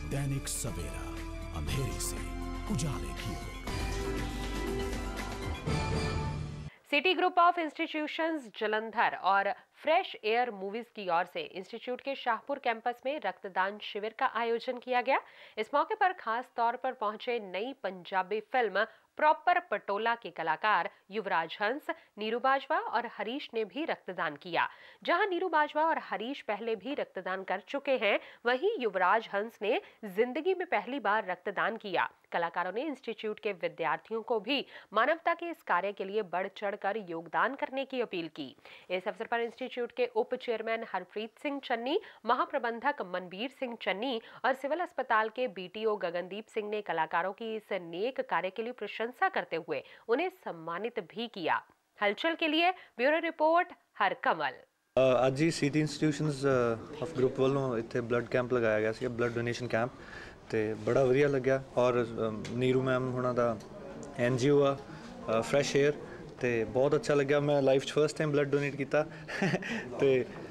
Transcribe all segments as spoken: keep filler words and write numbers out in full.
दैनिक सवेरा, अंधेरे से उजाले की ओर। City group of Institutions Jalandhar और फ्रेश एयर मूवीज की ओर से इंस्टीट्यूट के शाहपुर कैंपस में रक्तदान शिविर का आयोजन किया गया। इस मौके पर खास तौर पर पहुंचे नई पंजाबी फिल्म प्रॉपर पटोला के कलाकार युवराज हंस, नीरू बाजवा और हरीश ने भी रक्तदान किया। जहां नीरू बाजवा और हरीश पहले भी रक्तदान कर चुके हैं, वहीं युवराज हंस ने जिंदगी में पहली बार रक्तदान किया। कलाकारों ने इंस्टीट्यूट के विद्यार्थियों को भी मानवता के इस कार्य के लिए बढ़ चढ़कर योगदान करने की अपील की। इस अवसर पर इंस्टीट्यूट के उप चेयरमैन हरप्रीत सिंह चन्नी, महाप्रबंधक मनबीर सिंह चन्नी और सिविल अस्पताल के बीटीओ गगनदीप सिंह ने कलाकारों की इस नेक कार्य के लिए प्रशंसा करते हुए उन्हें सम्मानित भी किया। हलचल के लिए ब्यूरो रिपोर्ट हर कमल। ਅੱਜ ਹੀ ਸਿਟੀ ਇੰਸਟੀਟਿਊਸ਼ਨਸ ਆਫ ਗਰੁੱਪ ਵੱਲੋਂ ਇੱਥੇ ਬਲੱਡ ਕੈਂਪ ਲਗਾਇਆ ਗਿਆ ਸੀ, ਬਲੱਡ ਡੋਨੇਸ਼ਨ ਕੈਂਪ, ਤੇ ਬੜਾ ਵਧੀਆ ਲੱਗਿਆ। ਔਰ ਨੀਰੂ ਮੈਮ ਹੁਣਾਂ ਦਾ ਐਨ ਜੀ ਓ ਆ ਫਰੈਸ਼ ਏਅਰ, ਤੇ ਬਹੁਤ ਅੱਛਾ ਲੱਗਿਆ। ਮੈਂ ਲਾਈਫ 'ਚ ਫਸਟ ਟਾਈਮ ਬਲੱਡ ਡੋਨੇਟ ਕੀਤਾ ਤੇ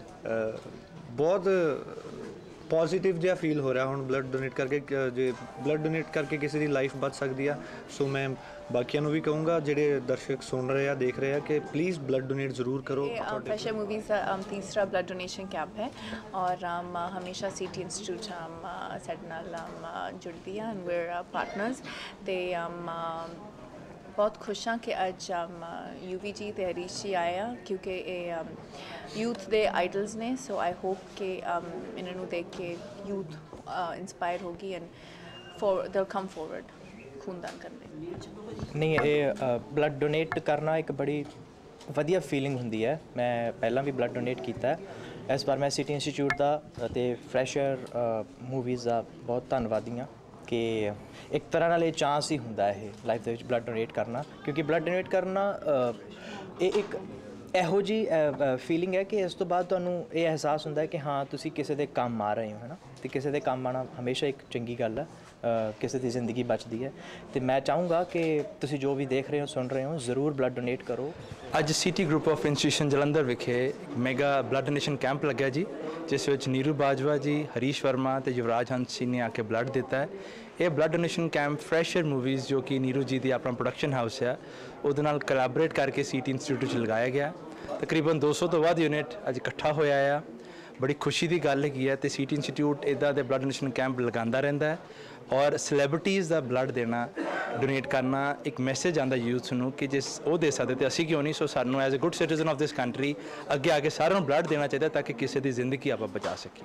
ਬਹੁਤ पॉजिटिव जिहा फील हो रहा हूँ ब्लड डोनेट करके। जे ब्लड डोनेट करके किसी की लाइफ बच सकती है, सो मैं बाकियों भी कहूँगा जेडे दर्शक सुन रहे हैं, देख रहे हैं, कि प्लीज़ ब्लड डोनेट ज़रूर करो। फ्रेश एयर मूवीज़ तीसरा ब्लड डोनेशन कैंप है और um, हमेशा सिटी इंस्टीट्यूट um, साडे नाल um, जुड़ती है एंड वी आर पार्टनर्स। ते um, बहुत खुश हाँ कि अज यूवी जी ते हरीश जी आए हैं, क्योंकि ये यूथ दे आइडल्स ने। सो आई होप कि इन्होंने देख के यूथ इंस्पायर होगी and for they come forward खूनदान करने। नहीं, ये ब्लड डोनेट करना एक बड़ी वधिया फीलिंग होंदी है। मैं पहला भी ब्लड डोनेट किया है। इस बार मैं सिटी इंस्टीट्यूट का ते फ्रैश एयर मूवीज़ का बहुत धन्नवादी हाँ कि एक तरह नाल चांस ही होंदा है लाइफ दे विच ब्लड डोनेट करना, क्योंकि ब्लड डोनेट करना ये एक ਇਹੋ जी फीलिंग है कि इस तो बाद तुहानूं ये एहसास होंदा है कि हाँ तुसीं किसी दे काम आ रहे हो, है ना। तो किसी दे काम आना हमेशा एक चंगी गल है, किसी की जिंदगी बचती है। तो मैं चाहूँगा कि तुसीं जो भी देख रहे हो, सुन रहे हो, ज़रूर ब्लड डोनेट करो। अज city group of institution Jalandhar विखे मेगा ब्लड डोनेशन कैंप लग्या जी, जिस विच नीरू बाजवा जी, हरीश वर्मा ते युवराज हंस जी ने आके ब्लड दिता है। ये blood donation camp fresh air movies जो कि नीरू जी दी अपना प्रोडक्शन हाउस है उहदे नाल कोलैबोरेट करके सिटी इंस्टीट्यूट लगाया गया। तकरीबन दो सौ तो वध यूनिट अज इकट्ठा होया है। बड़ी खुशी की गल है तो सिटी इंस्टीट्यूट इदा दे ब्लड डोनेशन कैंप लगाता रहता है और सैलेब्रिटीज़ का ब्लड देना, डोनेट करना एक मैसेज आता यूथ नूं कि जिस वो दे सकते तो असी क्यों नहीं। सो सानू as a good citizen of this country अगे आके सारों ब्लड देना चाहिए ताकि किसी की जिंदगी आप बचा सकें।